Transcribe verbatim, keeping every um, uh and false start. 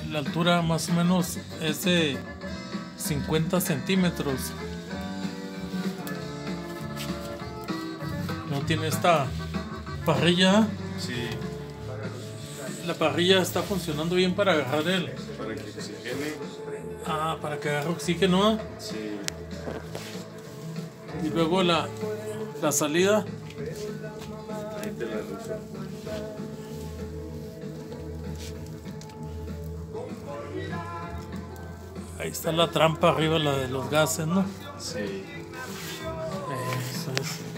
la altura más o menos es de cincuenta centímetros. No tiene esta parrilla. Sí. La parrilla está funcionando bien para agarrar el. Para que oxigene. Ah, para que agarre oxígeno. Sí. Y luego la, la salida. Ahí te la resuelvo. Ahí está la trampa arriba, la de los gases, ¿no? Sí. Eso es.